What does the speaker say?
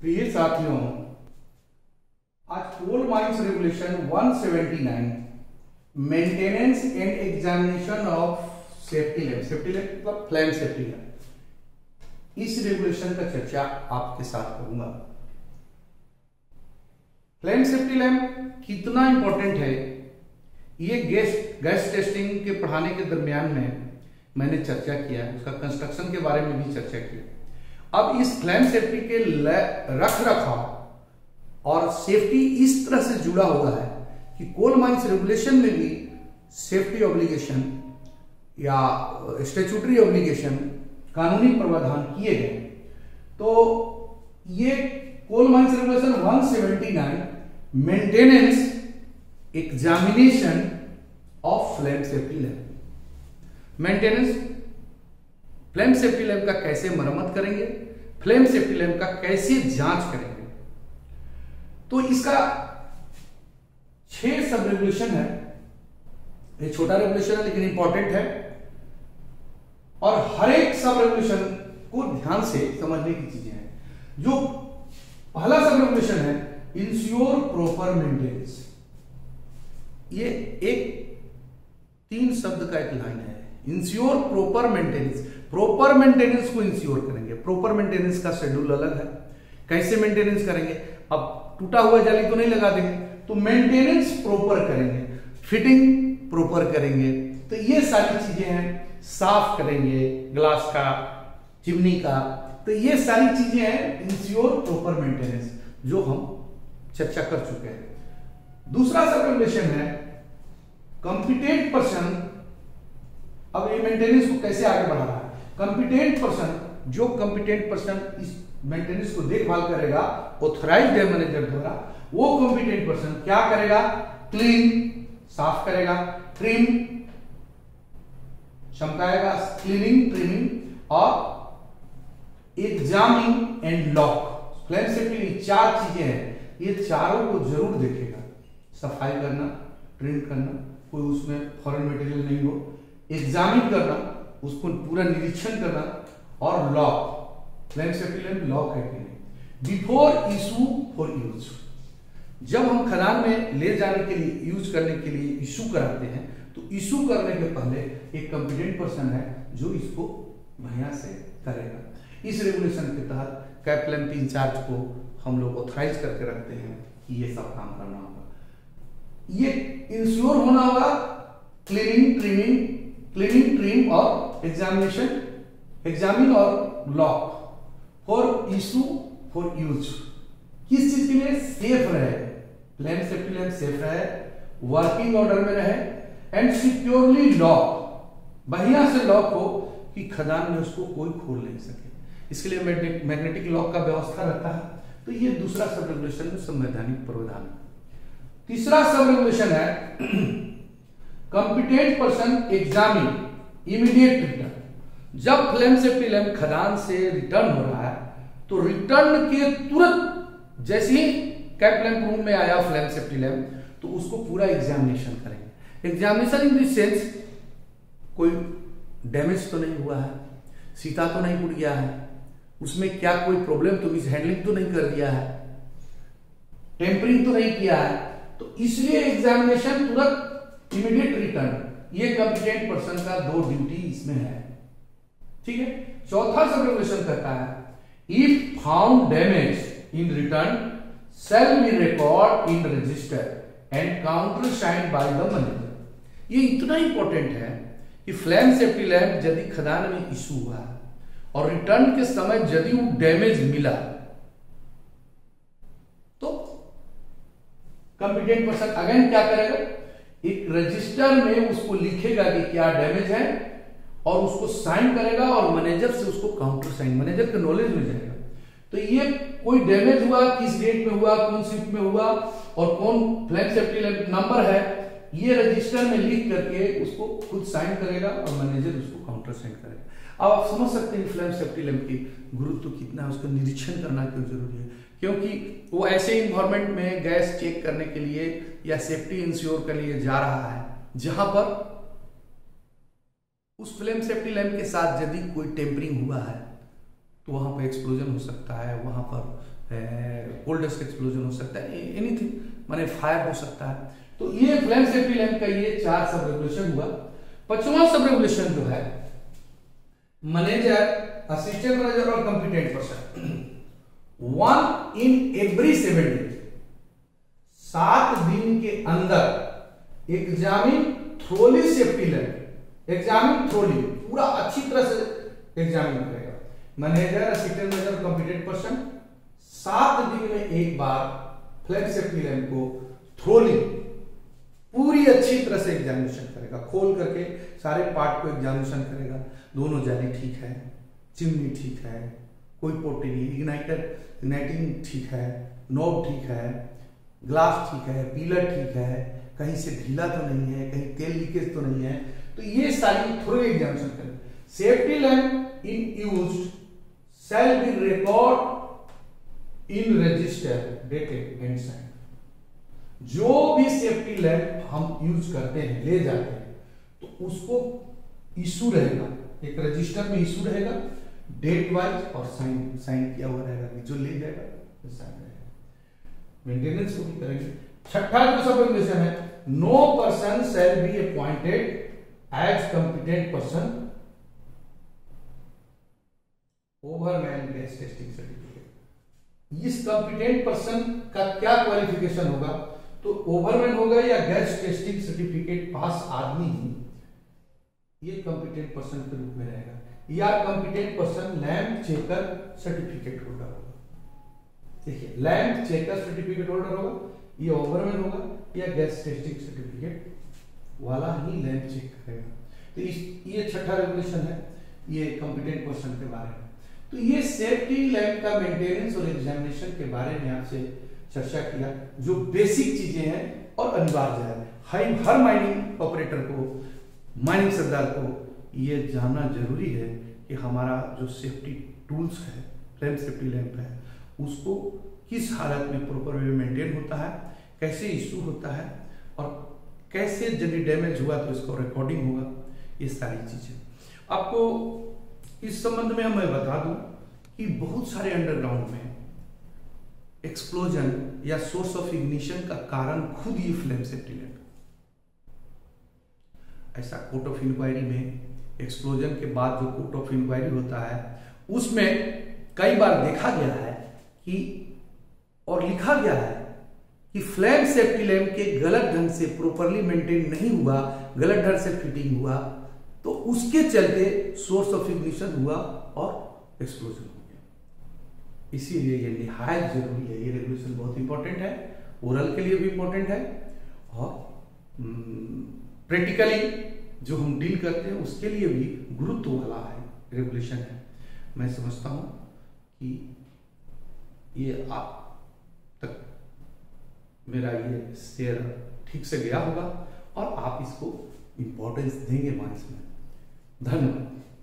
प्रिय साथियों, आज coal mines regulation 179 maintenance and examination of safety lamp मतलब फ्लेम सेफ्टी लैंप, इस रेगुलेशन का चर्चा आपके साथ करूंगा। फ्लेम सेफ्टी लैंप कितना इंपॉर्टेंट है, ये गैस टेस्टिंग के पढ़ाने के दरमियान में मैंने चर्चा किया है, उसका कंस्ट्रक्शन के बारे में भी चर्चा की। अब इस फ्लेम सेफ्टी के रख रखाव और सेफ्टी इस तरह से जुड़ा हुआ है कि कोल माइंस रेगुलेशन में भी सेफ्टी ऑब्लिगेशन या स्टैट्यूटरी ऑब्लिगेशन कानूनी प्रावधान किए गए। तो ये coal mines regulation 179 maintenance examination of flame safety lamp, maintenance flame safety lamp का कैसे मरम्मत करेंगे, फ्लेम सेफ्टी लैंप का कैसे जांच करेंगे। तो इसका 6 सब रेगुलेशन है। ये छोटा रेगुलेशन है लेकिन इंपॉर्टेंट है, और हर एक सब रेगुलेशन को ध्यान से समझने की चीजें हैं। जो पहला सब रेगुलेशन है, इंश्योर प्रॉपर मेंटेनेंस, ये एक 3 शब्द का एक लाइन है। Ensure proper maintenance, proper maintenance को इंश्योर करेंगे। प्रॉपर मेंटेनेंस का शेड्यूल अलग है, कैसे मेंटेनेंस करेंगे। अब टूटा हुआ जाली तो नहीं लगा देंगे, तो मेंटेनेंस प्रॉपर करेंगे, फिटिंग प्रॉपर करेंगे। तो ये सारी चीजें हैं, साफ करेंगे ग्लास का, चिमनी का, तो ये सारी चीजें हैं इंश्योर प्रॉपर मेंटेनेंस, जो हम चर्चा कर चुके हैं। दूसरा सब रेगुलेशन है कॉम्पिटेंट पर्सन। अब ये मेंटेनेंस को कैसे आगे बढ़ा रहा है, कॉम्पिटेंट पर्सन, जो कॉम्पिटेंट पर्सन इस मेंटेनेंस को देखभाल करेगा ऑथराइज्ड डैम मैनेजर द्वारा, वो कॉम्पिटेंट पर्सन क्या करेगा, क्लीन साफ करेगा, ट्रिम चमकाएगा, क्लीनिंग ट्रिमिंग, और examining and lock. Flame safety की 4 चीजें हैं, ये चारों को जरूर देखेगा। सफाई करना, ट्रिम करना, कोई उसमें फॉरेन मटेरियल नहीं हो, एग्जामिन करना, उसको पूरा निरीक्षण करना, और lock, flame safety lamp lock है कि नहीं। बिफोर इशू फॉर यूज, जब हम खदान में ले जाने के लिए, यूज करने के लिए इशू कराते हैं, तो इशू करने के पहले एक कॉम्पिटेंट पर्सन है जो इसको बढ़िया से करेगा। इस रेगुलेशन के तहत कैप लैंप इंचार्ज को हम लोग ऑथराइज करके रखते हैं कि ये सब काम करना होगा। ये इंश्योर होना होगा क्लीनिंग ट्रिम और एग्जामिनेशन, एग्जामिन और lock for issue for use. किस चीज के लिए, सेफ रहे, फ्लेम सेफ्टी लैंप सेफ रहे, वर्किंग ऑर्डर में रहे, एंड सिक्योरली लॉक, बढ़िया से लॉक हो कि खदान में उसको कोई खोल नहीं सके। इसके लिए मैग्नेटिक लॉक का व्यवस्था रहता है। तो ये दूसरा सब रेगुलेशन में संवैधानिक प्रावधान है। तीसरा सब रेगुलेशन है competent person examine immediate return. जब फ्लेम सेफ्टी लैंप खदान से रिटर्न हो रहा है, तो रिटर्न के तुरंत जैसे ही कैप लैंप रूम में आया फ्लेम सेफ्टी लैंप, तो उसको पूरा एग्जामिनेशन करेंगे। एग्जामिनेशन इन द सेंस, कोई डैमेज तो नहीं हुआ है, सीता तो नहीं टूट गया है, उसमें क्या कोई प्रॉब्लम तो मिस हैंडलिंग तो नहीं कर दिया है, टेम्परिंग तो नहीं किया है, तो इसलिए एग्जामिनेशन तुरंत इमीडिएट रिटर्न, ये कॉम्पिटेंट पर्सन का 2 ड्यूटी इसमें है। ठीक है। चौथा सब रेगुलेशन कहता है if found damage in return shall be record in register and counter signed by the manager. ये इतना इंपॉर्टेंट है कि फ्लेम सेफ्टी लैंप यदि खदान में इशू हुआ है और रिटर्न के समय यदि वो डैमेज मिला, तो कॉम्पिटेंट पर्सन अगेन क्या करेगा, एक रजिस्टर में उसको लिखेगा कि क्या डैमेज है, और उसको साइन करेगा, और मैनेजर से उसको काउंटर साइन, मैनेजर के नॉलेज में जाएगा। तो ये कोई डैमेज हुआ, किस डेट में हुआ, कौन शिफ्ट में हुआ, और कौन फ्लेम सेफ्टी लैंप नंबर है, ये रजिस्टर में लिख करके उसको खुद साइन करेगा, और मैनेजर उसको काउंटर साइन करेगा। अब आप समझ सकते हैं फ्लेम सेफ्टी लैंप की गुरुत्व कितना है, उसका निरीक्षण करना क्यों जरूरी है। क्योंकि वो ऐसे इन्वायरमेंट में गैस चेक करने के लिए या सेफ्टी इंश्योर के लिए जा रहा है जहां पर उस फ्लेम सेफ्टी लैंप के साथ यदि कोई टेम्परिंग हुआ है तो वहां पर एक्सप्लोजन हो सकता है, वहां पर कोल्डेस्ट एक्सप्लोजन हो सकता है, एनीथिंग माने फायर हो सकता है। तो ये फ्लेम सेफ्टी लैंप का ये 4 सब रेगुलेशन हुआ। 5वां सब रेगुलेशन जो है मैनेजर, असिस्टेंट मैनेजर और competent person 1 in every 7 days, 7 दिन के अंदर examine thoroughly safety lamp, examine thoroughly पूरा अच्छी तरह से एग्जामिन करेगा manager, assistant manager, competent person 7 दिन में एक बार फ्लेम सेफ्टी लैंप को थ्रोली पूरी अच्छी तरह से एग्जामिनेशन करेगा, खोल करके सारे पार्ट को एग्जामिनेशन करेगा। दोनों जाली ठीक है, चिमनी ठीक है, कोई पोटी नहीं, इग्नाइटिंग ठीक है, नॉब ठीक है, ग्लास ठीक है, पीलर ठीक है, कहीं से ढीला तो नहीं है, कहीं तेल लीकेज तो नहीं है। तो ये सारी थोड़ी एग्जामिनेशन करें। Safety lamp in use shall be record in register dated and sign. जो भी सेफ्टी लैंप हम यूज करते हैं, ले जाते हैं, तो उसको इशू रहेगा, एक रजिस्टर में इशू रहेगा, डेट वाइज और साइन किया हुआ रहेगा कि जो ले जाएगा तो साइन रहेगा। मेंटेनेंस को भी करेंगे। 6ठा जो सब रेगुलेशन है, no person shall be appointed as competent person overman gas testing certificate. इस कंपिटेंट पर्सन का क्या क्वालिफिकेशन होगा? तो ओवरमैन होगा या गैस टेस्टिंग सर्टिफिकेट पास आदमी ही ये कंपिटेंट पर्सन के रूप में रहेगा, या competent person lamp checker certificate holder होगा। देखिए, लैंप चेकर सर्टिफिकेट होल्डर होगा, ये ओवरमैन होगा, या गैस टेस्टिंग सर्टिफिकेट वाला ही लैंप चेक करेगा। तो ये 6ठा रेगुलेशन है, ये कंपिटेंट पर्सन के बारे में। तो ये सेफ्टी लैंप का मेंटेनेंस और एग्जामिनेशन के बारे में आपसे चर्चा किया, जो बेसिक चीजें हैं और अनिवार्य है। हर माइनिंग ऑपरेटर को, माइनिंग सरदार को ये जानना जरूरी है कि हमारा जो सेफ्टी टूल्स है, फ्लेम सेफ्टी लैंप है, उसको किस हालत में प्रॉपर वे मेंटेन होता है, कैसे इशू होता है, और कैसे यदि डैमेज हुआ तो इसको रिकॉर्डिंग होगा। ये सारी चीजें आपको इस संबंध में मैं बता दूं कि बहुत सारे अंडरग्राउंड में एक्सप्लोजन या सोर्स ऑफ इग्निशन का कारण खुद ये फ्लेम सेफ्टी लैंप। ऐसा कोर्ट ऑफ इंक्वायरी में एक्सप्लोजन के बाद जो कोर्ट ऑफ इंक्वायरी होता है, उसमें कई बार देखा गया है कि और लिखा गया है कि फ्लेम सेफ्टी लैंप के गलत ढंग से प्रॉपरली मेंटेन नहीं हुआ, गलत ढंग से फिटिंग हुआ, तो उसके चलते सोर्स ऑफ इग्निशन हुआ और एक्सप्लोजन हो गया। इसीलिए ये निहायत जरूरी है, ये रेगुलेशन बहुत इंपॉर्टेंट है, ओरल के लिए भी इंपॉर्टेंट है, और प्रैक्टिकली जो हम डील करते हैं उसके लिए भी गुरुत्व वाला है रेगुलेशन है। मैं समझता हूं कि ये आप तक मेरा ये शेयर ठीक से गया होगा और आप इसको इंपॉर्टेंस देंगे माइंस में। धन्यवाद।